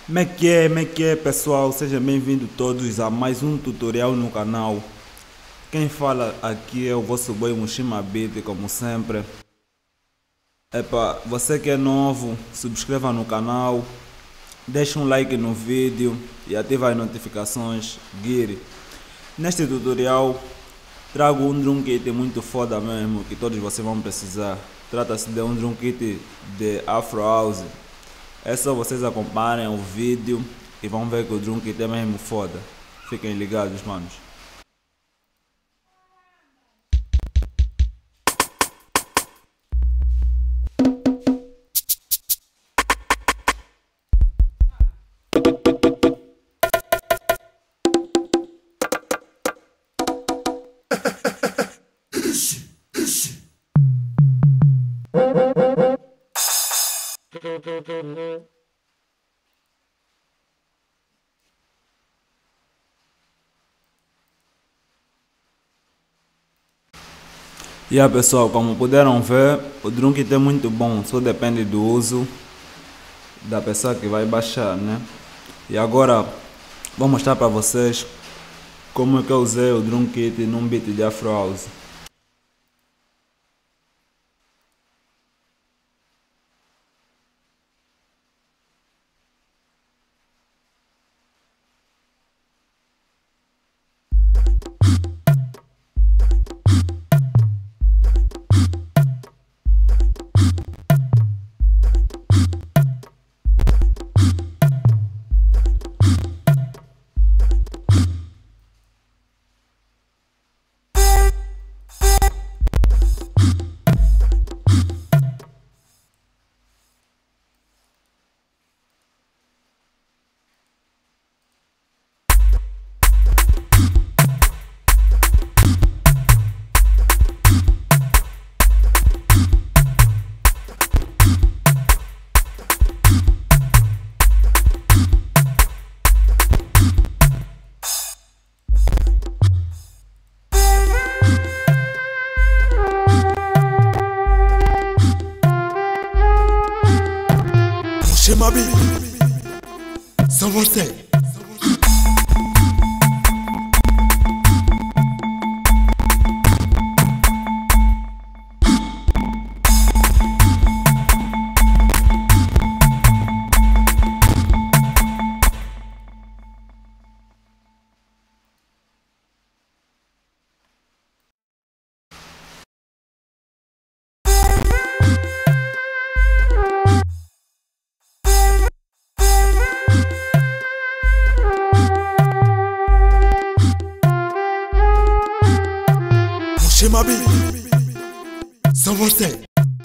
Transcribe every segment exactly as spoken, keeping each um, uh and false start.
Como é que é, como é que é, pessoal? Sejam bem-vindos todos a mais um tutorial no canal. Quem fala aqui é o vosso boy Mushima Beat, como sempre. Epa, você que é novo, subscreva no canal, deixa um like no vídeo e ativa as notificações, guire. Neste tutorial trago um drum kit muito foda mesmo, que todos vocês vão precisar. Trata-se de um drum kit de Afro House. É só vocês acompanharem o vídeo e vão ver que o drum kit é mesmo foda. Fiquem ligados, manos. E aí, pessoal, como puderam ver, o drum kit é muito bom, só depende do uso da pessoa que vai baixar, né? E agora vou mostrar para vocês como é que eu usei o drum kit num beat de Afro House. Mushima Beat, só você. Mushima Beat, só você.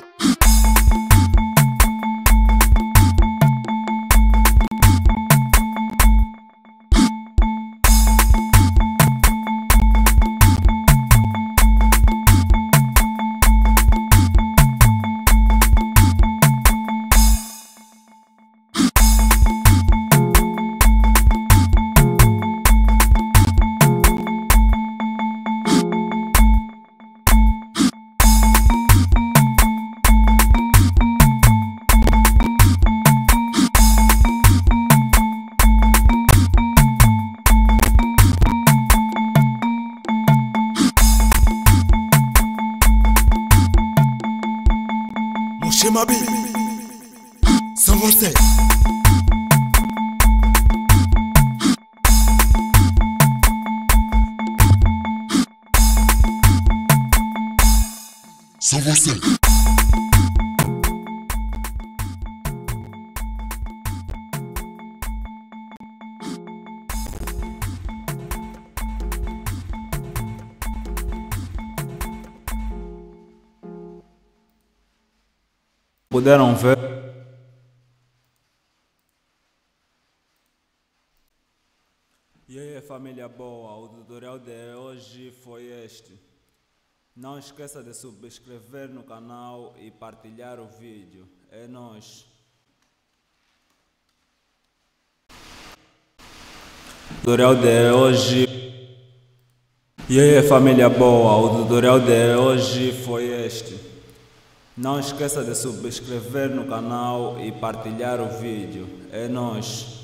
Mushima Beat, só você. Só você. Puderam ver? E aí, família boa, o tutorial de hoje foi este. Não esqueça de subscrever no canal e partilhar o vídeo. É nóis. Tutorial de hoje. E aí, família boa, o tutorial de hoje foi este. Não esqueça de subscrever no canal e partilhar o vídeo. É nóis.